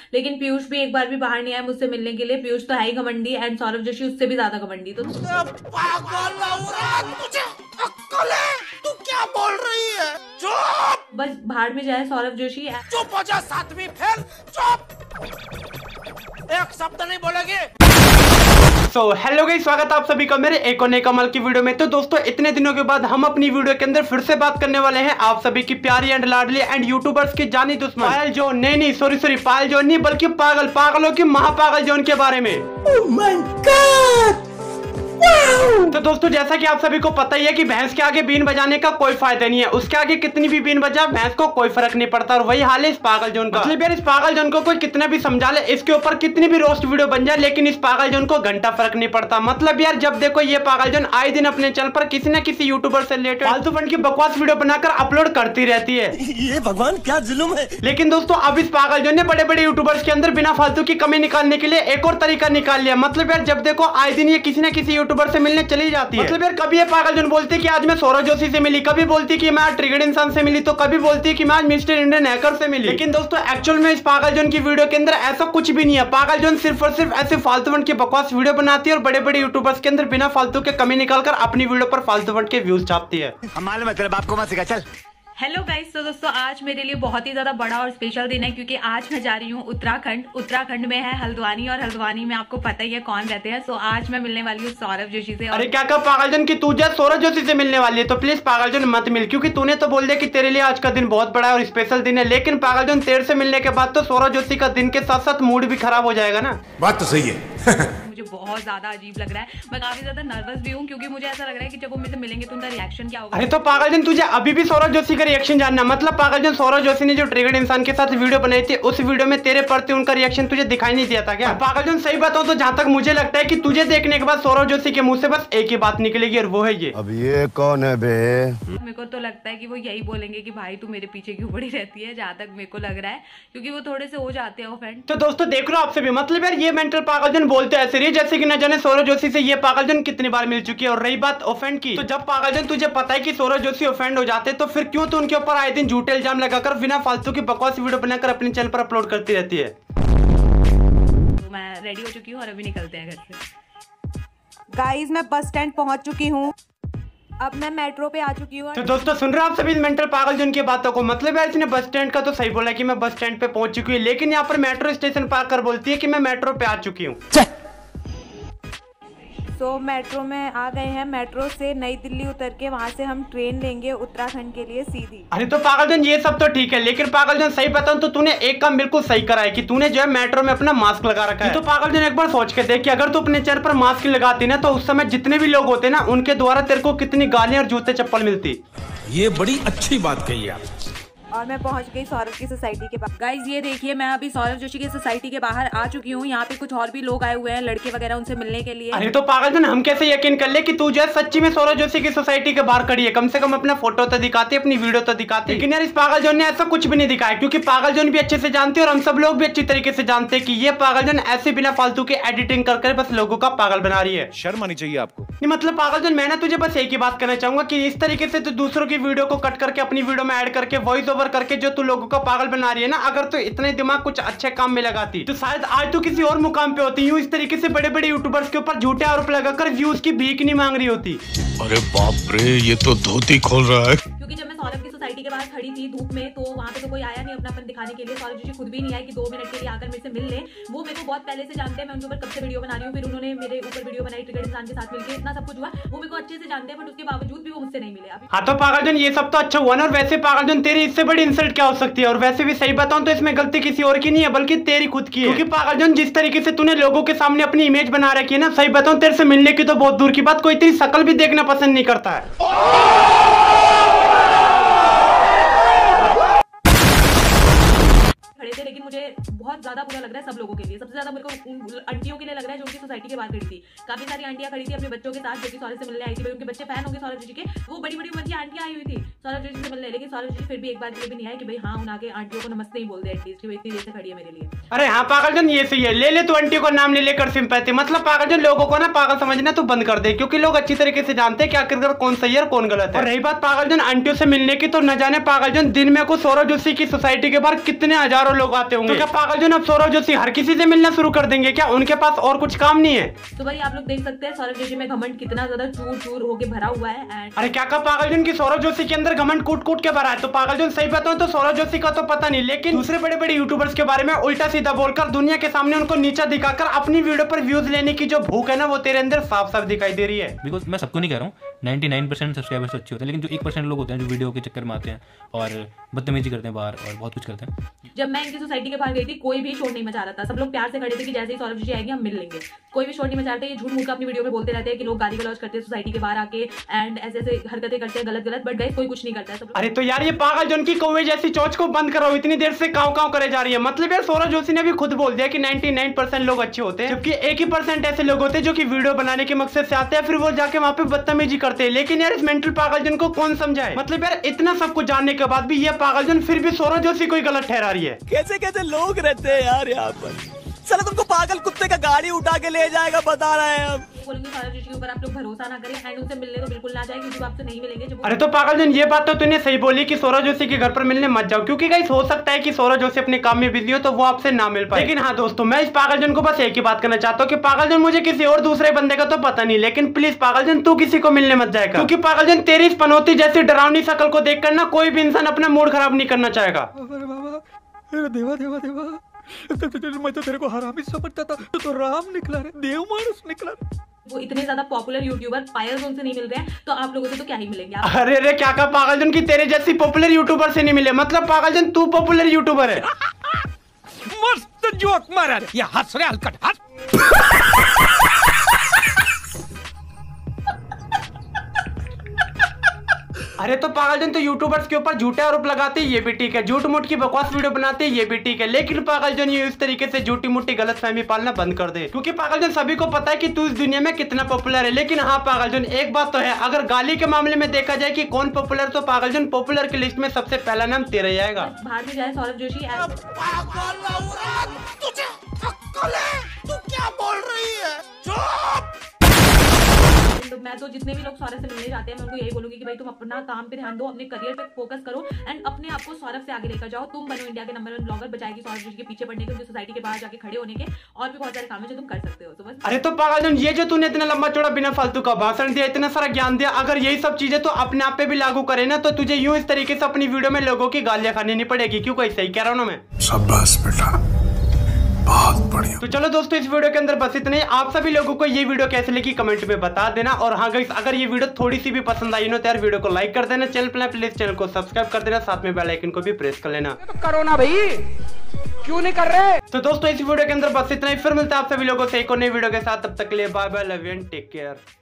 लेकिन पीयूष भी एक बार भी बाहर नहीं आया मुझसे मिलने के लिए। पीयूष तो है ही घमंडी एंड सौरभ जोशी उससे भी ज्यादा घमंडी। तो पागल औरत, तुझे अक्ल है? तू क्या बोल रही है? चुप! बस भाड़ में जाए सौरभ जोशी। चुप हो जा, 7वीं फेल। चुप! एक शब्द नहीं बोलेगे। हेलो गाइस, स्वागत है आप सभी का मेरे एक और नए कमाल की वीडियो में। तो दोस्तों, इतने दिनों के बाद हम अपनी वीडियो के अंदर फिर से बात करने वाले हैं आप सभी की प्यारी एंड लाडली एंड यूट्यूबर्स की जानी दुश्मन पायल जॉन, नहीं सॉरी पायल जॉन नहीं, बल्कि पागलों की महापागल जॉन के बारे में। Oh my God! तो दोस्तों, जैसा कि आप सभी को पता ही है कि भैंस के आगे बीन बजाने का कोई फायदा नहीं है। उसके आगे कितनी भी बीन बजा, भैंस को कोई फर्क नहीं पड़ता। और वही हाल है इस पागल जॉन का। मतलब यार, इस पागल जॉन को कोई कितना भी समझा ले, इसके ऊपर कितनी भी रोस्ट वीडियो बन जाए, लेकिन इस पागल जॉन को घंटा फर्क नहीं पड़ता। मतलब यार, जब देखो ये पागल जॉन आए दिन अपने चैनल पर किसी न किसी यूट्यूबर से रिलेटेड फालतू फंड की बकवास वीडियो बनाकर अपलोड करती रहती है। ये भगवान क्या जुल्म है। लेकिन दोस्तों, अब इस पागल जॉन ने बड़े बड़े यूट्यूबर्स के अंदर बिना फालतू की कमी निकालने के लिए एक और तरीका निकाल लिया। मतलब यार, जब देखो आए दिन ये किसी न किसी यूट्यूबर से मिलने चली जाती है। मतलब यार, कभी ये पागल जॉन बोलती है कि आज मैं सौरभ जोशी से मिली, कभी बोलती है कि मैं आज ट्रिगर्ड इंसान से मिली, तो कभी बोलती है कि मैं आज मिस्टर इंडियन हैकर से मिली। लेकिन दोस्तों, एक्चुअल में इस पागल जॉन की वीडियो के अंदर ऐसा कुछ भी नहीं है। पागल जॉन सिर्फ और सिर्फ ऐसे फालतू फंड की बकवास वीडियो बनाती है और बड़े बड़े यूट्यूबर्स के अंदर बिना फालतू के कमी निकालकर अपनी वीडियो पर फालतू फंड के व्यूज छापती है। हमारे मतलब आपको मत सिखा, चल। हेलो गाइस, तो दोस्तों आज मेरे लिए बहुत ही ज्यादा बड़ा और स्पेशल दिन है क्योंकि आज मैं जा रही हूँ उत्तराखंड में है हल्द्वानी, और हल्द्वानी में आपको पता ही है कौन रहते हैं। सो आज मैं मिलने वाली हूँ सौरभ जोशी से। अरे क्या कहा पागल जॉन की तू जब सौरभ जोशी से मिलने वाली है, तो प्लीज पागल जॉन मत मिल, क्योंकि तूने तो बोल दिया कि तेरे लिए आज का दिन बहुत बड़ा और स्पेशल दिन है। लेकिन पागल जॉन, तेरे से मिलने के बाद तो सौरभ जोशी का दिन के साथ साथ मूड भी खराब हो जाएगा ना। बात तो सही है। मुझे बहुत ज्यादा अजीब लग रहा है, मैं काफी ज्यादा नर्वस भी हूँ क्योंकि मुझे ऐसा लग रहा है कि जब वो मुझसे मिलेंगे तो उनका रिएक्शन क्या होगा। अरे तो पागल जॉन, तुझे अभी भी सौरभ जोशी का रिएक्शन जानना? मतलब पागल जॉन, सौरभ जोशी ने जो ट्रिगर्ड इंसान के साथ वीडियो बनाई थी, उस वीडियो में तेरे प्रति उनका रिएक्शन तुझे दिखाई नहीं दिया था क्या? पागल जॉन, सही बताऊं तो जहां तक मुझे लगता है कि तुझे देखने के बाद सौरभ जोशी के मुंह से बस एक ही बात निकलेगी, और वो है ये। अब ये कौन है बे? मेरे को तो लगता है कि वो यही बोलेंगे कि भाई तू मेरे पीछे क्यों पड़ी रहती है, जहां तक मेरे को लग रहा है, क्योंकि वो थोड़े से हो जाते हैं ऑफेंड। तो दोस्तों देख लो आपसे भी, मतलब यार ये मेंटल पागल जॉन बोलते ऐसे रही जैसे कि न जाने सौरभ जोशी से ये पागल जॉन कितनी बार मिल चुकी है। और रही बात ऑफेंड की, तो जब पागल जॉन तुझे पता है कि सौरभ जोशी ऑफेंड हो जाते हैं, तो फिर क्यों तू उनके ऊपर आए दिन झूठे इल्जाम लगाकर बिना फालतू की बकवास वीडियो बनाकर अपने चैनल पर अपलोड करती रहती है? तो मैं रेडी हो चुकी हूँ और अभी निकलते हैं घर से। गाइस, मैं बस स्टैंड पहुंच चुकी हूँ। अब मैं मेट्रो पे आ चुकी हूँ। तो दोस्तों, सुन रहे हो आप सभी मेंटल पागल जॉन की बातों को? मतलब यार, इसने बस स्टैंड का तो सही बोला कि मैं बस स्टैंड पे पहुंच चुकी हूँ, लेकिन यहाँ पर मेट्रो स्टेशन पार कर बोलती है कि मैं मेट्रो पे आ चुकी हूँ। तो मेट्रो में आ गए हैं। मेट्रो से नई दिल्ली उतर के वहाँ से हम ट्रेन लेंगे उत्तराखंड के लिए सीधी। अरे तो पागल जॉन, ये सब तो ठीक है, लेकिन पागल जॉन सही बताऊं तो तूने एक काम बिल्कुल सही करा है कि तूने जो है मेट्रो में अपना मास्क लगा रखा है। तो पागल जॉन, एक बार सोच के देख कि अगर तू अपने चेहरे पर मास्क लगाती ना, तो उस समय जितने भी लोग होते ना, उनके द्वारा तेरे को कितनी गालियां और जूते चप्पल मिलती। ये बड़ी अच्छी बात कही आप। और मैं पहुंच गई सौरभ की सोसाइटी के बाहर। गाइज ये देखिए, मैं अभी सौरभ जोशी की सोसाइटी के बाहर आ चुकी हूँ। यहाँ पे कुछ और भी लोग आए हुए हैं, लड़के वगैरह, उनसे मिलने के लिए। अरे तो पागल जॉन, हम कैसे यकीन कर ले कि तू जो है सच्ची में सौरभ जोशी की सोसाइटी के बाहर खड़ी है? कम से कम अपना फोटो तो दिखाती, अपनी वीडियो तो दिखाती। लेकिन यार, इस पागल जॉन ने ऐसा कुछ भी नहीं दिखाया, क्योंकि पागल जॉन भी अच्छे से जानती है और हम सब लोग भी अच्छी तरीके से जानते हैं कि ये पागल जॉन ऐसे बिना फालतू के एडिटिंग कर बस लोगों का पागल बना रही है। शर्म आनी चाहिए आपको। नहीं मतलब पागल जॉन, मैं ना तुझे बस एक ही बात कहना चाहूंगा कि इस तरीके से तू दूसरों की वीडियो को कट करके अपनी वीडियो में ऐड करके वॉइस ओवर करके जो तू लोगों का पागल बना रही है ना, अगर तो इतने दिमाग कुछ अच्छे काम में लगाती तो शायद आज तो किसी और मुकाम पे होती। यूं इस तरीके से बड़े बड़े यूट्यूबर्स के ऊपर झूठे आरोप लगाकर व्यूज की भीख नहीं मांग रही होती। अरे बाप रे, ये तो धोती खोल रहा है। क्योंकि जब मैं सौरभ की सोसाइटी के बाहर खड़ी थी धूप में, तो वहाँ पे तो कोई आया नहीं अपनापन दिखाने के लिए। सौरभ जोशी खुद भी नहीं आए कि 2 मिनट के लिए आकर मेरे से मिल ले। वो मेरे को बहुत पहले से जानते हैं, मैं उनके ऊपर कब से वीडियो बना रही हूँ। फिर उन्होंने मेरे ऊपर वीडियो बनाई ट्रिगर्ड इंसान के साथ मिलकर, इतना सब कुछ हुआ। वो मेरे को अच्छे से जानते हैं, बट उसके बावजूद भी वो मुझसे नहीं मिले अभी। हाँ तो पागल जॉन, ये सब तो अच्छा हुआ ना। और वैसे पागल जॉन, तेरी इससे बड़ी इंसल्ट क्या हो सकती है? और वैसे भी सही बताऊं तो इसमें गलती किसी और की नहीं है, बल्कि तेरी खुद की है। क्योंकि पागल जॉन, जिस तरीके से तूने लोगों के सामने अपनी इमेज बना रखी है ना, सही बताऊं तेरे से मिलने की तो बहुत दूर की बात, कोई तेरी शक्ल भी देखना पसंद नहीं करता है। थे, लेकिन मुझे बहुत ज्यादा बुरा लग रहा है सब लोगों के लिए। सबसे ज्यादा मेरे को उन आंटियों के लिए लग रहा है जो उनकी सोसाइटी के बाहर खड़ी थी। काफी सारी आंटियां खड़ी थी अपने बच्चों के साथ, जो कि सौरभ से मिलने आई थी। उनके बच्चे फैन होंगे सौरभ जोशी के, वो बड़ी बड़ी उम्र की आंटियां आई हुई थी सौरभ जोशी से मिलने, लेकिन सौरभ जोशी फिर भी एक बार के लिए भी नहीं आए कि भाई हाँ उन आगे आंटियों को नमस्ते ही बोल दे एटलीस्ट, वो इतनी देर से खड़ी है मेरे लिए। अरे हाँ पागलजन, ये सही है, ले ले तू आंटियों का नाम ले लेकर सिंपैथी। मतलब पागलजन, लोगों को ना पागल समझना तो बंद कर दे, क्योंकि लोग अच्छी तरीके से जानते हैं कि आखिरकार कौन सही है और कौन गलत है। और रही बात पागलजन आंटियों से मिलने की, तो न जाने पागलजन दिन में को सौरभ जोशी की सोसाइटी के बाहर कितने हजारों लोग आते होंगे। क्या पागल जो अब सौरभ जोशी हर किसी से मिलना शुरू कर देंगे क्या? उनके पास और कुछ काम नहीं है? तो भाई आप लोग देख सकते हैं सौरभ जोशी में घमंड कितना ज्यादा चूर चूर होके भरा हुआ है। एंड अरे क्या कहा पागलजन की सौरभ जोशी के अंदर घमंड कूट कूट के भरा है? तो पागलजन सही बताऊं तो सौरभ जोशी का तो पता नहीं, लेकिन दूसरे बड़े बड़े यूट्यूबर्स के बारे में उल्टा सीधा बोलकर दुनिया के सामने उनको नीचा दिखाकर अपनी वीडियो पर व्यूज लेने की जो भूख है ना, वो तेरे अंदर साफ साफ दिखाई दे रही है। बिकॉज मैं सबको नहीं कह रहा हूँ, 99% सब्सक्राइबर्स अच्छे होते हैं, लेकिन जो 1% लोग होते हैं जो वीडियो के चक्कर में आते हैं और बदतमीजी करते हैं बाहर और बहुत कुछ करते हैं। जब मैं इनकी सोसाइटी के बाहर गई थी कोई भी शोर नहीं मचा रहा था, सब लोग प्यार से खड़े थे कि जैसे ही सौरभ जोशी आएंगे हम मिल लेंगे। कोई भी शोर नहीं मचा रहे थे। ये झूठ मूठ का अपनी वीडियो में बोलते रहते हैं कि लोग गाली गलौज करते हैं सोसाइटी के बाहर आके एंड ऐसे ऐसे हरकतें करते हैं गलत, बट गाइस कोई कुछ नहीं करता है सब। अरे तो यार ये पागल जोन की कौवे जैसी चोंच को बंद करो, इतनी देर से काव काव करे जा रही है। मतलब यार सौरभ जोशी ने भी खुद बोल दिया कि 99% लोग अच्छे होते हैं, जबकि 1% ऐसे लोग होते हैं जो कि वीडियो बनाने के मकसद से आते हैं, फिर वो जाके वहाँ पे बदतमीजी करते हैं। लेकिन यार इस मेंटल पागलजन को कौन समझाए? मतलब यार इतना सब कुछ जानने के बाद भी ये पागलजन फिर भी सौरभ जोशी को गलत ठहरा रही है। कैसे कैसे लोग रहते हैं यार यहाँ पर। चलो तुमको पागल कुत्ते का गाड़ी उठा के ले जाएगा, बता रहे हैं हम। बोलेंगे सौरभ जोशी के ऊपर आप लोग भरोसा ना करें एंड उनसे मिलने तो बिल्कुल ना जाए क्योंकि वो आपसे नहीं मिलेंगे। अरे तो पागलजन ये बात तो तूने सही बोली कि सौरभ जोशी के घर पर मिलने मत जाओ, क्योंकि गाइस हो सकता है कि सौरभ जोशी अपने काम में बिजी हो तो वो आपसे ना मिल पाए। लेकिन हाँ दोस्तों, मैं इस पागलजन को बस एक ही बात करना चाहता हूँ कि पागलजन मुझे किसी और दूसरे बंदे का तो पता नहीं, लेकिन प्लीज पागलजन तू किसी को मिलने मत जाएगा, क्योंकि पागलजन तेरी इस पनौती जैसी डरावनी शक्ल को देखकर ना कोई भी इंसान अपना मूड खराब नहीं करना चाहेगा। देवा देवा देवा, मैं तो तेरे को हरामी समझता था, तो राम निकला रे, देव मानुस निकला। वो इतने ज्यादा पॉपुलर यूट्यूबर फायर जोन से नहीं मिल रहे हैं तो आप लोगों से तो क्या ही मिलेंगे आप। अरे रे क्या कहा पागलजन की तेरे जैसी पॉपुलर यूट्यूबर से नहीं मिले? मतलब पागलजन तू पॉपुलर यूट्यूबर है। मस्त जोक मारा रे, ये हंस रे हलकट हंस। अरे तो पागलजन तो यूट्यूबर्स के ऊपर झूठे आरोप लगाते ये भी ठीक है, झूठ मूठ की बकवास वीडियो बनाते ये भी ठीक है, लेकिन पागलजन ये इस तरीके से झूठी मूठी गलतफहमी पालना बंद कर दे, क्योंकि पागलजन सभी को पता है कि तू इस दुनिया में कितना पॉपुलर है। लेकिन हाँ पागलजन एक बात तो है, अगर गाली के मामले में देखा जाए कि कौन पॉपुलर, तो पागलजन पॉपुलर की लिस्ट में सबसे पहला नाम तेरा ही आएगा। बाहर में जाए सौरभ जोशी तुझे अक्ल है? तू क्या बोल रही है? चुप। तो मैं तो जितने भी लोग सौरभ से मिलने जाते हैं मैं उनको यही बोलूंगी कि भाई तुम अपना काम पे ध्यान दो, अपने करियर पे फोकस करो एंड अपने आप को सौरभ से आगे लेकर जाओ। तुम बनो इंडिया के नंबर 1 ब्लॉगर, बचाएगी सौरभ जोशी के पीछे पड़ने के, सोसाइटी के बाहर जाके खड़े होने के, और भी बहुत सारे काम है जो तुम कर सकते हो। तो बस। अरे तो पागलजन ये जो तूने इतना लंबा चौड़ा बिना फालतू का भाषण दिया, इतना सारा ज्ञान दिया, अगर यही सब चीजें तो अपने आप पे भी लागू करे ना, तो तुझे यूं इस तरीके से अपनी वीडियो में लोगों की गालियां खानी नहीं पड़ेगी। क्यों कोई सही कह रहा हूँ ना मैं? शाबाश बेटा, बहुत बढ़िया। तो चलो दोस्तों इस वीडियो के अंदर बस इतना ही। आप सभी लोगों को ये वीडियो कैसे लगी कमेंट में बता देना, और हाँ गाइस अगर ये वीडियो थोड़ी सी भी पसंद आई ना तो यार वीडियो को लाइक कर देना, चैनल पर प्लीज चैनल को सब्सक्राइब कर देना, साथ में बेल आइकन को भी प्रेस कर लेना। तो करो ना भाई, क्यों नहीं कर रहे? तो दोस्तों इस वीडियो के अंदर बस इतना ही, फिर मिलते हैं आप सभी लोगों से एक और नई वीडियो के साथ। तब तक के लिए bye bye, love you and take care.